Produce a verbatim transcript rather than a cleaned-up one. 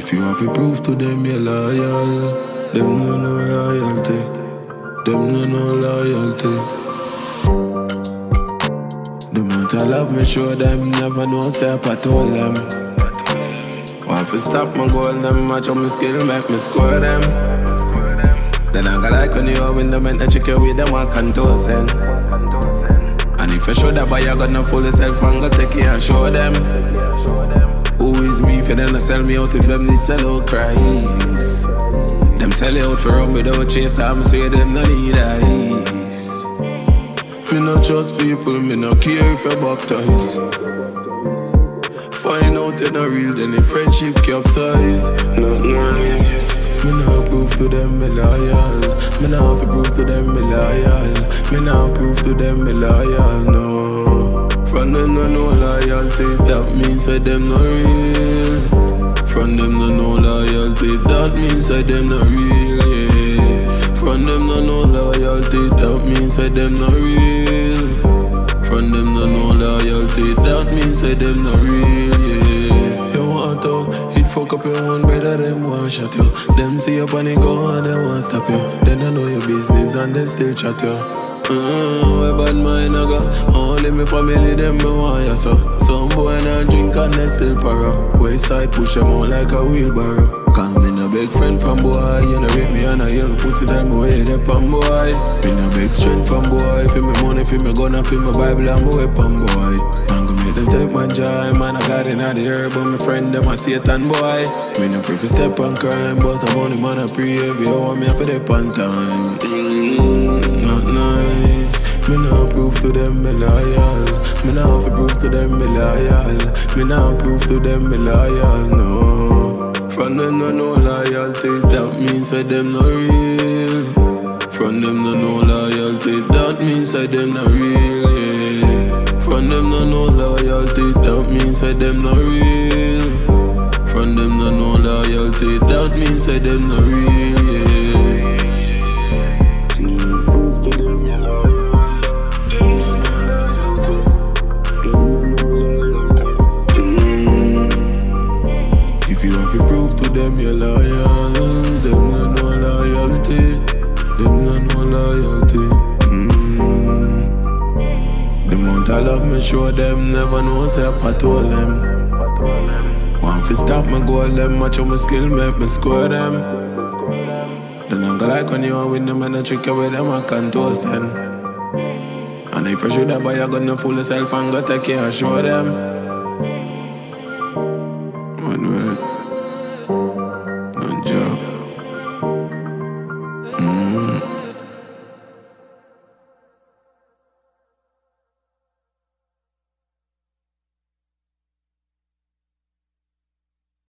If you have to prove to them you're loyal, them no no loyalty. Them no no loyalty. The amount I love me show them, never know say I told them. Want to stop my goal, them match on my skill, make me score them. Then I got like when you win them and check you with them, I can toast them. And if you show that boy, you got no fool yourself and go take it and show them. Who is me for them to sell me out if them need sell out cries? Them sell it out for rum without chase, I'm swear them no need ice. Me no trust people, me no care if you baptize. Find out you're not real, then the friendship capsize. Not nice. Me no prove to them me loyal. Me no have to prove to them me loyal. Me no prove to them me loyal, no. From them no no loyalty, that means that them no real. From them no no loyalty, that means that them no real, yeah. From them no no loyalty, that means that them no real. From them no no loyalty, that means that them no real, yeah. You want to, it fuck up your own better than one shot you. Them see up and they go and they won't stop you. Then I know your business and they still chat you. Uh, where bad mind I got, only me family them me want ya so. Some boy not drink and they still para. Waist side push them out like a wheelbarrow. Call me no big friend from boy, you know rape me and I yell pussy tell me where they pan boy. Me no big strength from boy, feel me money, feel me gun and feel me Bible and my weapon boy. Man go make them take my joy, man I got in the air, but my friend them a Satan boy. Me no free for step on crime, but I'm only man I pray every hour me have for the pan time. Mm, not nice. Me no prove to them me loyal. Me no have to prove to them me loyal. Me no prove to them me loyal, no. From them no no loyalty, that means that them no real. From them no no loyalty, that means that them no real, yeah. From them no no loyalty, that means that them no real. From them no no loyalty, that means that them no real, yeah. Prove to them you're loyal. Them no no loyalty. Them no no loyalty. Mm. If you have to prove to them you're loyal, them no no loyalty. Them no no loyalty. Mm. The amount I love me show them, never know say I told them. Want to stop my goal, them match on my skill, make me score them. Then I go like when you win them and I trick you with them, I can toast them. And if you shoot that boy, you gonna fool yourself and go take care and show them.